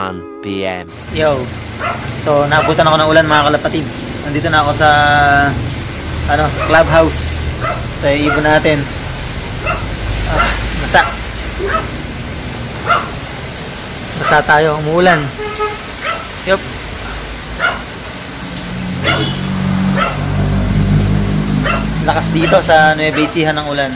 1 p.m. Yo, so nabutan ako ng ulan mga kalapatids. Nandito na ako sa clubhouse. So ibon natin. Basa. Basa tayo, umuulan. Yup. Lakas dito sa Nueva Ecija ng ulan.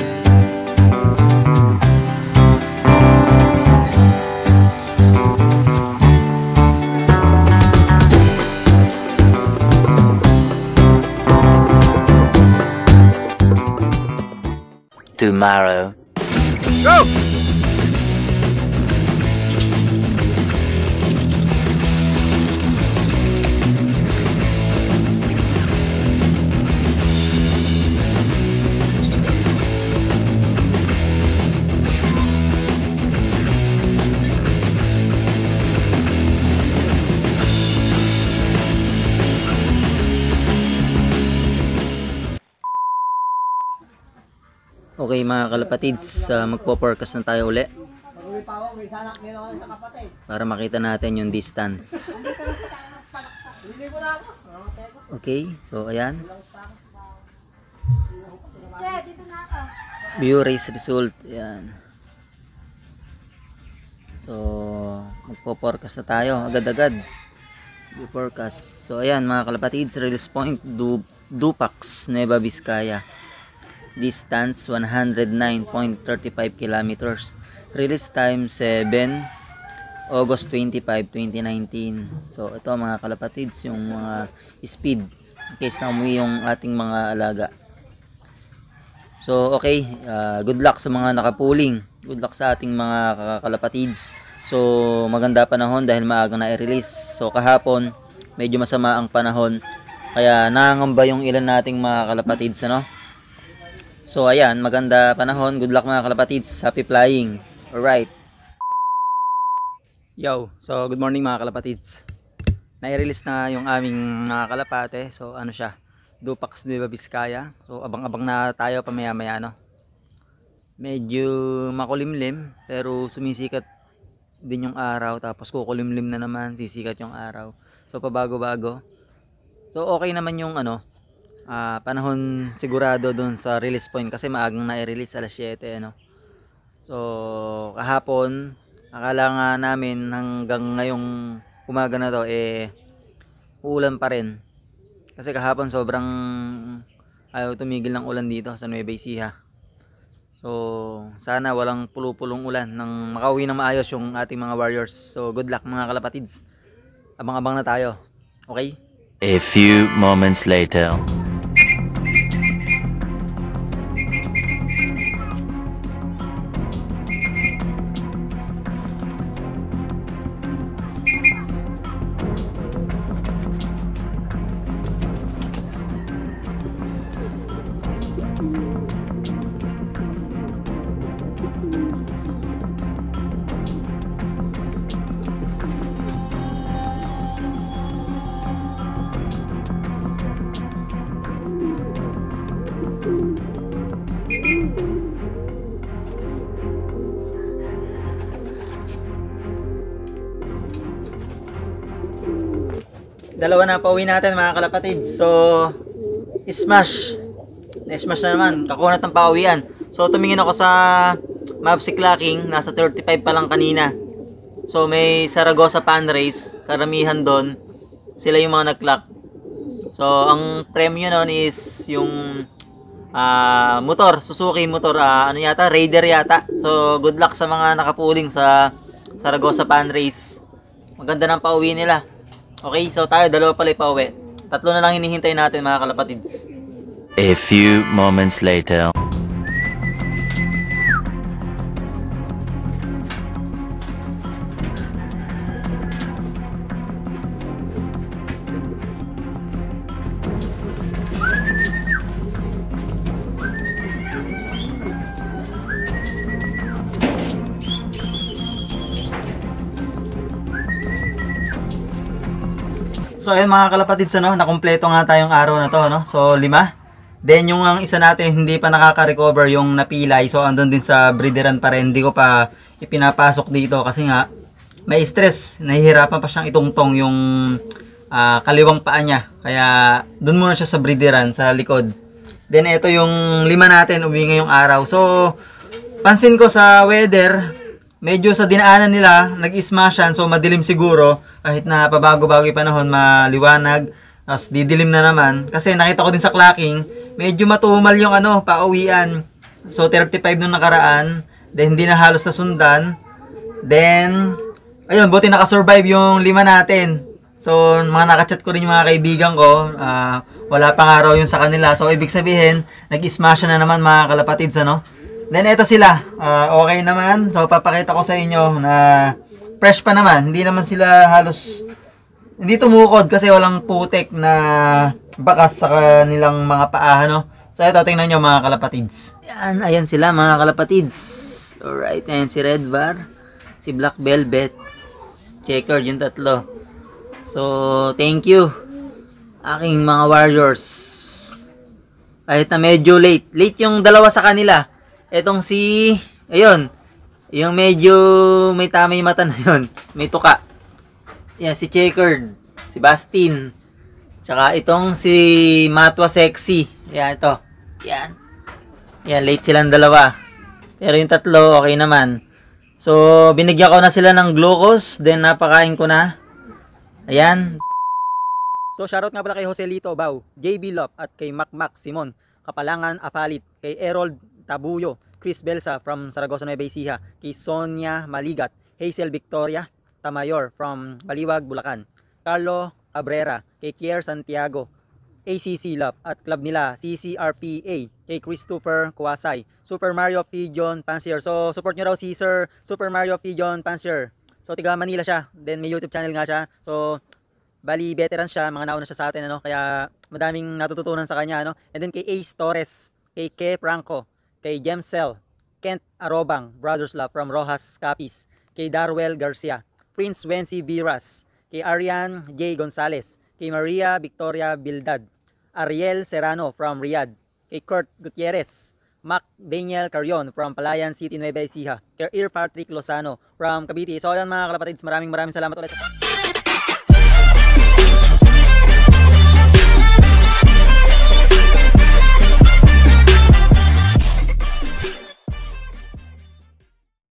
Tomorrow. Go! Okay mga kalapatids, magpo-forecast na tayo uli para makita natin yung distance. Okay, so ayan. View race result, ayan. So magpo-forecast na tayo agad-agad. View forecast. So ayan mga kalapatids, release point Dupax, Nueva Vizcaya. Distance 109.35 kilometers. Release time 7 August 25, 2019. So ito mga kalapatids yung mga speed in case na umuwi yung ating mga alaga. So okay, good luck sa mga nakapuling. Good luck sa ating mga kalapatids. So maganda panahon dahil maagang na-release. So kahapon medyo masama ang panahon kaya nangangamba yung ilan nating mga kalapatids, ano? So ayan, maganda panahon. Good luck mga kalapatids. Happy flying. Alright. Yo, so good morning mga kalapatids. Nai-release na yung aming mga kalapate. So ano siya, Dupax Nueva Vizcaya. So abang-abang na tayo pamaya-maya, no? Medyo makulimlim pero sumisikat din yung araw. Tapos kukulimlim na naman, sisikat yung araw. So pabago-bago. So okay naman yung panahon sigurado doon sa release point kasi maagang na-release alas 7, ano. So kahapon akala nga namin hanggang ngayong umaga na to ulan pa rin kasi kahapon sobrang ayaw tumigil ng ulan dito sa Nueva Ecija. So sana walang pulupulong ulan nang makauwi ng maayos yung ating mga warriors. So good luck mga kalapatids, abang-abang na tayo. Okay, A few moments later. dalawa na pauwi natin mga kalapatids. So smash na naman, kakunat ng pauwian. So tumingin ako sa Mavsi clocking, nasa 35 pa lang kanina. So may Zaragoza fan race, karamihan doon sila yung mga nag-clock. So ang premyo noon is yung motor, Suzuki motor, Raider yata. So good luck sa mga nakapuling sa Zaragoza fan race. Maganda ng pauwi nila. Okay, so tayo dalawa pala pauwi. Tatlo na lang hinihintay natin mga kalapatids. A few moments later. So ayun mga kalapatids, nakumpleto nga tayong araw na to, no? So 5. Then yung ang isa natin hindi pa nakaka-recover yung napilay. So andun din sa breederan pa rin. Hindi ko pa ipinapasok dito kasi nga may stress, nahihirapan pa siyang itungtong yung kaliwang paa niya. Kaya doon muna siya sa breederan sa likod. Then ito yung 5 natin, uwi ngayong araw. So pansin ko sa weather, medyo sa dinaanan nila, nag-smashan, so madilim siguro. Kahit na pabago-bago yung panahon, maliwanag, tapos didilim na naman. Kasi nakita ko din sa clocking, medyo matumal yung pauwian. So 35 nung nakaraan, then hindi na halos nasundan. Then, ayun, buti nakasurvive yung 5 natin. So, mga nakachat ko rin yung mga kaibigan ko, wala pa nga raw yun sa kanila. So, ibig sabihin, nag-smash na naman mga kalapatids, Then, eto sila. Okay naman. So, papakita ko sa inyo na fresh pa naman. Hindi naman sila halos, hindi tumukod kasi walang putek na bakas sa kanilang mga paa, So, eto, tingnan nyo mga kalapatids. Ayan sila mga kalapatids. Alright, ayan si Red Bar, si Black Velvet, Checkered yung tatlo. So, thank you, aking mga warriors. Kahit na medyo late. Late yung dalawa sa kanila. Etong si, ayun, yung medyo may tama yung mata na yun. May tuka. Yan, si Checkered, si Bastin. Tsaka itong si Matwa Sexy. Yan, ito. Yan. Yan, late silang dalawa. Pero yung tatlo, okay naman. So, binigyan ko na sila ng glucose. Then, napakain ko na. Ayan. So, shoutout nga pala kay Joselito Bao, JB Lop, at kay Macmac Simon, Kapalangan Apalit, kay Erold Tabuyo, Chris Belsa from Saragossa Nueva Ecija, kay Sonia Maligat, Hazel Victoria Tamayor from Baliwag, Bulacan, Carlo Abrera, kay Kier Santiago, ACC Love, at club nila CCRPA, kay Christopher Kuwasay, Super Mario Pigeon Pansier. So, support nyo raw si Sir Super Mario Pigeon Pansier. So, tiga Manila siya. Then, may YouTube channel nga siya. So, bali, veteran siya. Mga nauna siya sa atin, Kaya, madaming natututunan sa kanya, And then, kay Ace Torres, kay Ke Franco, kay Gemsel, Kent Arobang, Brothers Love from Rojas Capiz, kay Darwell Garcia, Prince Wency Viras, kay Arian J. Gonzalez, kay Maria Victoria Bildad, Ariel Serrano from Riyadh, kay Kurt Gutierrez, Mac Daniel Carion from Palayan City, Nueva Ecija, kay Patrick Lozano from Cavite. So, yan mga kalapatids, maraming salamat ulit.